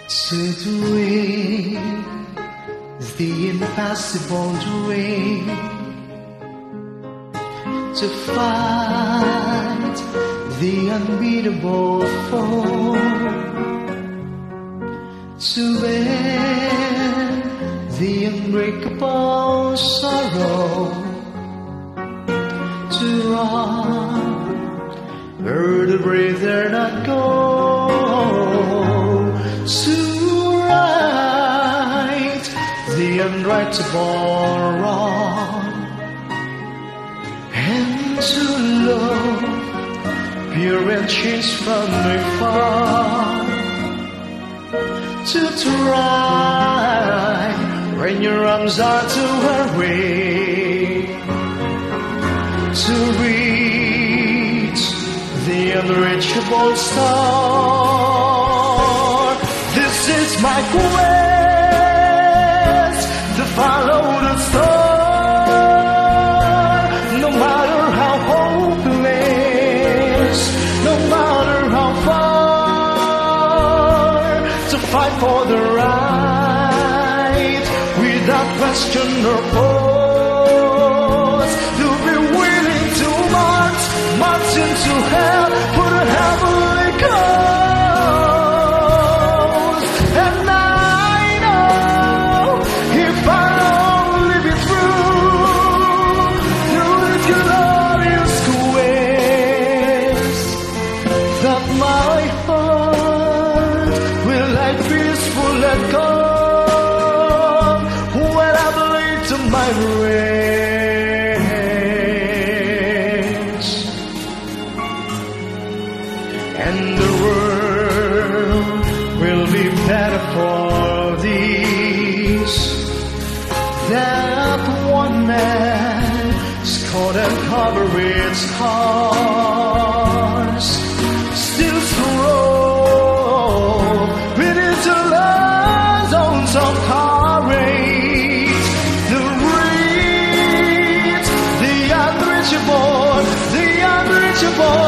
To dream the impossible dream, to fight the unbeatable foe, to bear the unbreakable sorrow, to run where the brave dare not go, to right the unrightable wrong, and to love pure and chaste from afar, to try when your arms are too weary, to reach the unreachable star. This is my quest, to follow the star, no matter how hopeless, no matter how far, to fight for the right without question or pause, to be willing to march into hell for the heavenly cause. And I know if I only be true through this glorious quest, that my heart will lie peaceful and calm when I bleed to my rest. And the world will be better for these, that one man scored and covered with scars, still strong with his zones of courage, to reach the unreachable, the unreachable.